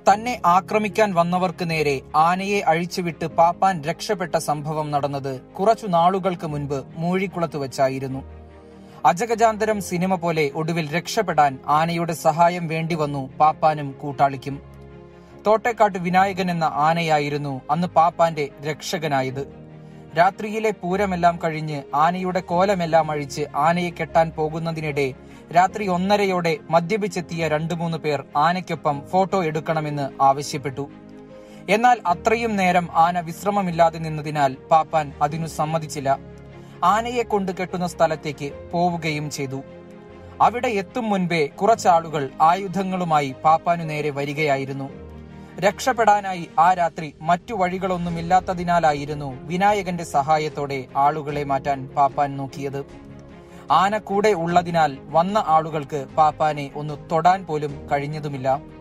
തന്നെ ആക്രമിക്കാൻ വന്നവർക്ക് നേരെ ആനയെ അഴിച്ചുവിട്ട് പാപ്പാൻ രക്ഷപ്പെട്ട സംഭവം നടന്നത് കുറച്ചു നാളുകൾക്ക് മുൻപ് മൂഴിക്കുളത്ത് വെച്ചായിരുന്നു. അജഗജാന്തരം സിനിമ പോലെ ഒടുവിൽ രക്ഷപ്പെടാൻ ആനയുടെ സഹായം വേണ്ടിവന്നു പാപ്പാനും കൂട്ടാളിക്കും. തോട്ടേക്കാട്ട് വിനായകൻ എന്ന ആനയായിരുന്നു അന്ന് പാപ്പാന്റെ രക്ഷകനായത്. രാത്രിയിലെ പൂരമെല്ലാം കഴിഞ്ഞ് ആനയുടെ കോലമെല്ലാം അഴിച്ച് ആനയെ കെട്ടാൻ പോകുന്നതിനിടെ രാത്രി 1:30 മദ്യപിച്ചെത്തിയ 2-3 പേർ ആനയ്ക്കൊപ്പം ഫോട്ടോ എടുക്കണമെന്ന് ആവശ്യപ്പെട്ടു. എന്നാൽ അത്രയും നേരം ആന വിശ്രമമില്ലാതെ നിന്നതിനാൽ പാപ്പാൻ അതിനു സമ്മതിച്ചില്ല. ആനയെ കൊണ്ട് കെട്ടുന്ന സ്ഥലത്തേക്ക് പോവുകയും ചെയ്തു. അവിടെ എത്തും മുൻപേ കുറച്ചാളുകൾ ആയുധങ്ങളുമായി പാപ്പാനു നേരെ വരികയായിരുന്നു. രക്ഷപ്പെടാനായി ആ രാത്രി മറ്റു വഴികളൊന്നുമില്ലാത്തതിനാലായിരുന്നു വിനായകന്റെ സഹായത്തോടെ ആളുകളെ മാറ്റാൻ പാപ്പാൻ നോക്കിയത്. ആന കൂടെ ഉള്ളതിനാൽ വന്ന ആളുകൾക്ക് പാപ്പാനെ ഒന്ന് തൊടാൻ പോലും കഴിഞ്ഞതുമില്ല.